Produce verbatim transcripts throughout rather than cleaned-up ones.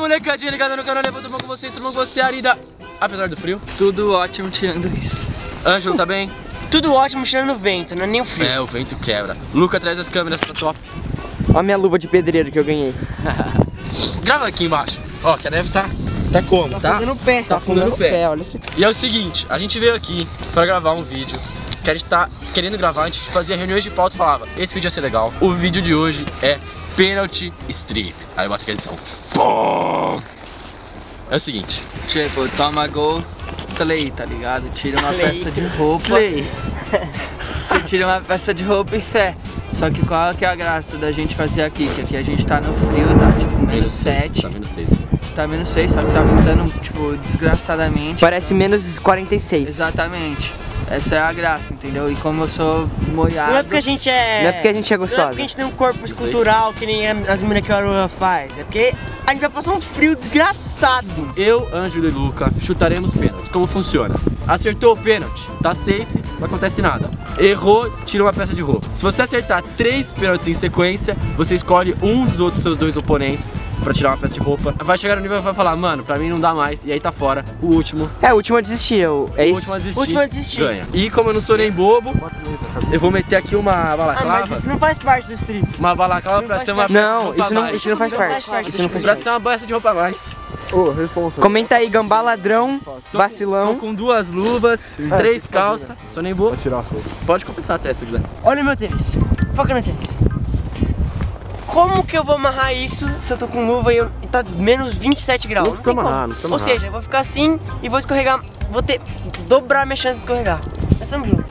molecadinha ligada no canal, tudo bom com vocês? Tudo bom com você, Arida? Apesar do frio? Tudo ótimo tirando isso. Ângelo, tá bem? Tudo ótimo tirando o vento, não é nem o frio. É, o vento quebra. Luca, traz as câmeras, tá top. Olha a minha luva de pedreiro que eu ganhei. Grava aqui embaixo. Ó, que a neve tá... Tá como, tá? Tá fundando o pé. Tá fundando o pé. Olha isso aqui. E é o seguinte, a gente veio aqui pra gravar um vídeo que a gente tá querendo gravar, a gente fazia reuniões de pauta e falava, esse vídeo ia ser legal. O vídeo de hoje é Penalty Strip. Aí eu boto aquela edição. Pum! É o seguinte. Tipo, toma gol, play, tá ligado? Tira uma Play. peça de roupa. Play. Você tira uma peça de roupa e fé. Só que qual que é a graça da gente fazer aqui? Que aqui a gente tá no frio, tá tipo menos sete. Tá menos seis. Tá menos seis, só que tá aumentando, tipo, desgraçadamente. Parece menos quarenta e seis. Exatamente. Essa é a graça, entendeu? E como eu sou molhado... Não é porque a gente é... Não é porque a gente é Não é gostosa. porque a gente tem um corpo escultural que nem as meninas que a Aurora faz. É porque a gente vai passar um frio desgraçado. Eu, Ângelo e Luca chutaremos pênalti. Como funciona? Acertou o pênalti, tá safe, não acontece nada. Errou, tira uma peça de roupa. Se você acertar três pênaltis em sequência, você escolhe um dos outros seus dois oponentes pra tirar uma peça de roupa. Vai chegar no nível e vai falar, mano, pra mim não dá mais. E aí tá fora. O último. É, o último a desistir. Eu... É o isso? último a desistir, O último a desistir. ganha. E como eu não sou nem bobo, eu vou meter aqui uma Ah, balaclava. mas isso não faz parte do strip. Uma balaclava Não pra faz ser uma parte. peça de Não, roupa a isso não, mais. isso não faz Não faz parte. parte Isso do não faz Pra parte. ser uma peça de roupa a mais. Comenta aí, gambá ladrão, Tô vacilão. Com, tô com duas luvas, três calças. Sou nem bobo. Pode tirar a sua. Pode começar até se quiser. Olha o meu tênis. Foca no tênis. Como que eu vou amarrar isso se eu tô com luva e, eu, e tá menos vinte e sete graus? Não precisa tem como. amarrar, não precisa Ou amarrar. seja, eu vou ficar assim e vou escorregar, vou ter, dobrar minha chance de escorregar. Mas estamos juntos.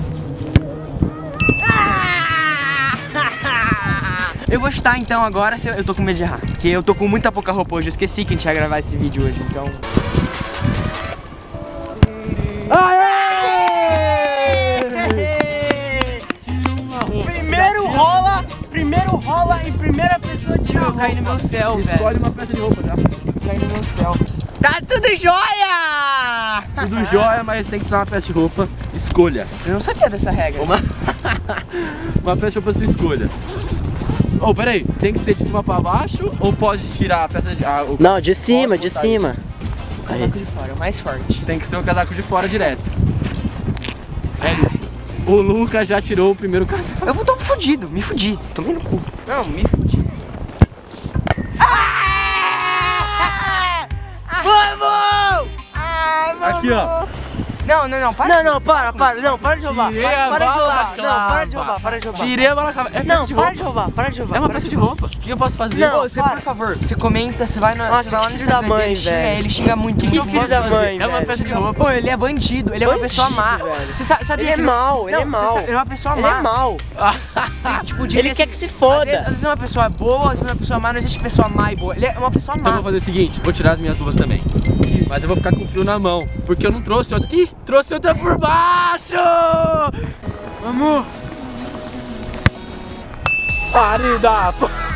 Eu vou chutar então agora, se eu eu tô com medo de errar. Porque eu tô com muita pouca roupa hoje, eu esqueci que a gente ia gravar esse vídeo hoje, então... Primeiro rola, primeiro rola e primeira pessoa tira. Eu caí no meu céu, velho. Escolhe uma peça de roupa já. Caí no meu céu. Tá tudo jóia! Tudo jóia, mas tem que tirar uma peça de roupa. Escolha. Eu não sabia dessa regra. Uma, uma peça de roupa sua escolha. Oh, peraí, tem que ser de cima pra baixo ou pode tirar a peça de... Ah, o... Não, de cima, de botar cima. Casaco de fora, é o mais forte. Tem que ser o casaco de fora direto. É isso. O Luca já tirou o primeiro casaco. Eu vou tô fudido, me fudi. Tomei no cu. Não, me fudi. Vamos! Aqui, ó. Não, não, não, para. Não, não, para, para, não, para de roubar. Tirei Para, a para de roubar. balaclava. Não, para de roubar, para de roubar. Tirei a balaclava. É peça Não, de para roupa. de roubar, para de roubar. É uma para peça de de roupa. O que eu posso fazer? Não, Ô, você, para. por favor, você comenta, você vai no, Nossa, você vai lá que no filho da Instagram mãe, dele, xinga velho. ele, xinga muito. O que eu muito. filho posso da fazer? mãe, É uma velho. peça de roupa. Pô, ele é bandido, ele é uma pessoa má. Bandido, velho. Você sa- sabia Ele que é mau, ele não, é mau. você sabe- Ele é uma pessoa Ele má. é mau. Tipo, de Ele assim, quer que se Às vezes, foda. às vezes uma pessoa é boa, às vezes uma pessoa má, não existe pessoa má e boa. Ele é uma pessoa Então eu má. vou fazer o seguinte, vou tirar as minhas luvas também. Mas eu vou ficar com o fio na mão, porque eu não trouxe outra. Ih, trouxe outra por baixo! Vamos! Arida!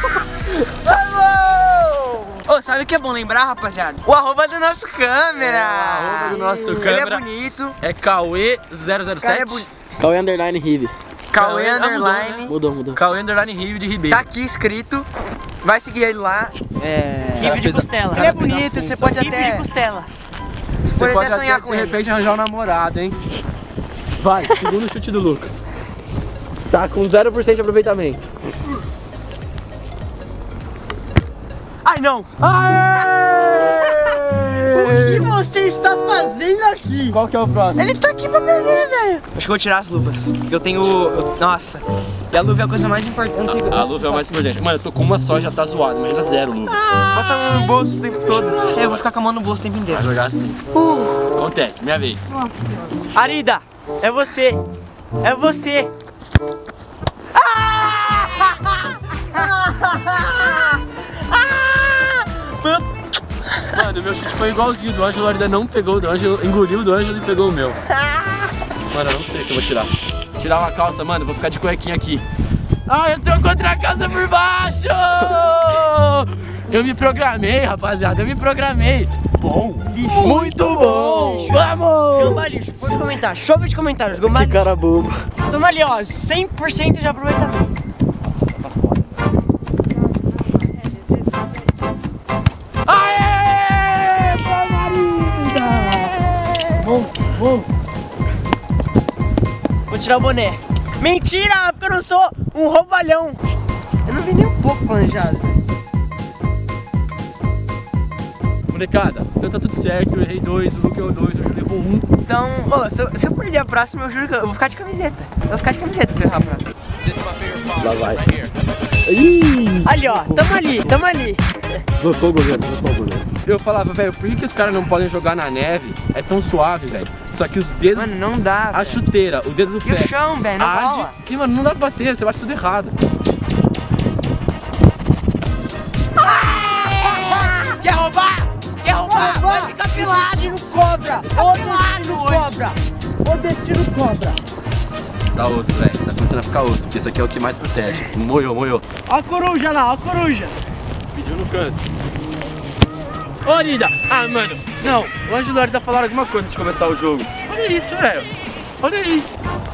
Ô, sabe o que é bom lembrar, rapaziada? O arroba do nosso câmera! É, o arroba do nosso Ele câmera. é bonito. É Cauê zero zero Cara, é sete. bonito. Cauê Underline Rive. Cauê Ah, mudou, Underline. Mudou, mudou. Cauê Underline Rio de Ribeiro. Tá aqui escrito. Vai seguir ele lá. É. Cara, Rive de fez a- costela. Ele é cara fez a bonito, você função. pode Rive de até. costela. Você pode pode até sonhar até, com de ele. repente arranjar um namorado, hein? Vai, segundo chute do Luca. Tá com zero por cento de aproveitamento. Ai, não. O que você está fazendo aqui? Qual que é o próximo? Ele tá aqui pra perder, velho. Acho que eu vou tirar as luvas. Porque eu tenho. eu- Nossa. E a luva é a coisa mais importante. A luva é o mais importante. Mano, eu tô com uma só, já tá zoado. Imagina zero luva. Bota a mão no bolso o tempo todo. É, eu vou ficar com a mão no bolso o tempo inteiro. Vai jogar assim. Acontece, minha vez. Arida, é você. É você. Mano, meu chute foi igualzinho do Ângelo, ainda não pegou o do Ângelo, engoliu o do Ângelo e pegou o meu. Mano, eu não sei o que eu vou tirar. Tirar uma calça, mano, vou ficar de cuequinha aqui. Ah, eu tô contra a calça por baixo! Eu me programei, rapaziada, eu me programei. Bom, muito bom! Vamos! Gambá lixo, pode comentar. Chove de comentários. Gambá lixo. cara bobo. Toma ali, ó. cem por cento de aproveitamento. Aê! tirar o boné. Mentira, porque eu não sou um roubalhão. Eu não vi nem um pouco planejado, velho. Molecada, então tá tudo certo, eu errei dois, o Luca errou dois, o Júlio errou um. Então, ô, se, eu, se eu perder a próxima, eu juro que eu vou ficar de camiseta. Eu vou ficar de camiseta se eu errar a próxima. Lá vai. Ali, ó, tamo ali, tamo ali. Deslocou o goleiro, deslocou o goleiro. Eu falava, velho, por que, que os caras não podem jogar na neve? É tão suave, velho. Só que os dedos, Mano, não dá, a velho. chuteira, o dedo do E pé o chão, velho, não arde. rola. E, mano, não dá pra bater, você bate tudo errado. Quer roubar? Quer roubar? Vai ficar pelado. Destino cobra! Ô destino cobra! Ô destino cobra! Tá osso, velho. Tá começando a ficar osso, porque isso aqui é o que mais protege. Moiou, moiou. Ó a coruja lá, ó a coruja! Pediu no canto. Ô, linda! Ah, mano, não. O Ângelo e a Arida falaram alguma coisa antes de começar o jogo. Olha isso, velho. Olha isso.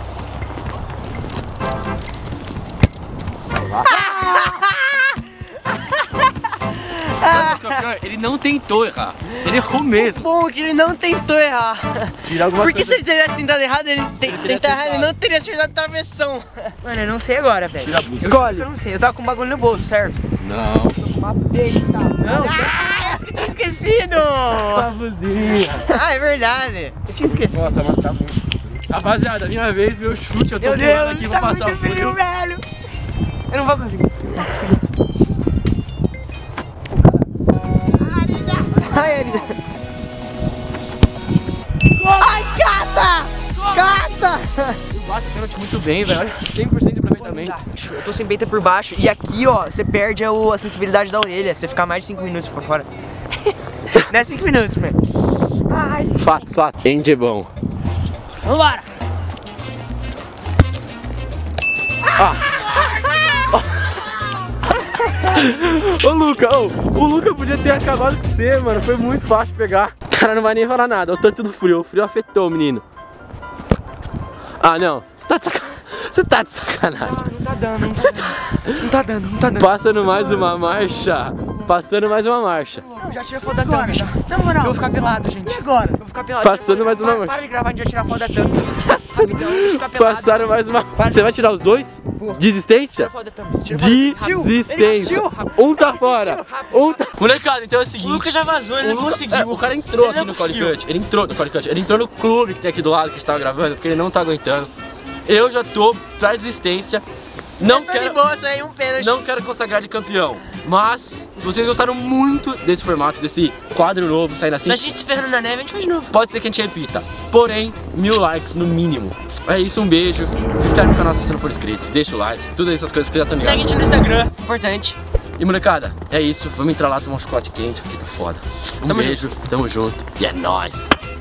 Ele não tentou errar. Ele errou mesmo. Bom que ele não tentou errar. Tira alguma Porque coisa. se ele tivesse tentado errado, ele, te, Ele teria tentar errado, ele acertado. não teria acertado a travessão. Mano, eu não sei agora, velho. Tira a busca. Escolhe. Eu não sei, eu tava com um bagulho no bolso, serve? Não. Uma besta. Não. Ah, essa que eu tinha esquecido! A buzinha. Ah, é verdade. Eu tinha esquecido. Nossa, mano, tá muito. Rapaziada, minha vez, meu chute. Eu tô Meu pulando Deus, aqui, vou tá passar o muito frio, frio. velho. Eu não vou conseguir. Não vou conseguir. Ai, Arida. Ai, cata! Cata! Eu bato o pênalti muito bem, velho. Olha, cem por cento de aproveitamento. Eu tô sem peita por baixo e aqui, ó, você perde a, a sensibilidade da orelha. Você fica mais de cinco minutos por fora. Não é cinco minutos, mano. Ai. Fato, fato. Andy é bom. Vambora! Ah. Ô Luca, ô, o Luca podia ter acabado com você, mano. Foi muito fácil pegar. O cara não vai nem falar nada. O tanto do frio. O frio afetou o menino. Ah, não. Você tá de sacanagem. Você tá de sacanagem. Não tá dando, não tá dando. Não tá dando, não tá dando. Passando mais uma marcha. Passando mais uma marcha. Eu já tirei foto da thumb, já. Na moral, Eu vou ficar pelado, gente. e agora? Eu vou ficar pelado. Passando Para- mais uma para, vez. para de gravar, a gente vai tirar foto da thumb, gente. Rapidão, eu vou ficar pelado. Passaram mais uma. Para. Você vai tirar os dois? Desistência? Tira foto da thumb. Tira foto da thumb. Desistência. Um tá fora. Um tá. Molecada, então é o seguinte. O Lucas já vazou, ele O não Luca- conseguiu. é, o cara entrou Ele aqui não no conseguiu. Qualicut. Ele entrou no Qualicut. Ele entrou no clube que tem aqui do lado que a gente tava gravando, porque ele não tá aguentando. Eu já tô pra desistência. Não Tá de quero, boa, isso aí, um pênalti. não quero consagrar de campeão. Mas, se vocês gostaram muito desse formato, desse quadro novo, saindo assim, A gente se ferrando na neve, a gente faz de novo. pode ser que a gente repita. Porém, mil likes no mínimo. É isso, um beijo. Se inscreve no canal se você não for inscrito. Deixa o like. Todas essas coisas que você já estão Segue a ligados. gente no Instagram, importante. E molecada, é isso. Vamos entrar lá tomar um chocolate quente, porque tá foda. Um Tamo beijo, tamo junto. E é nóis.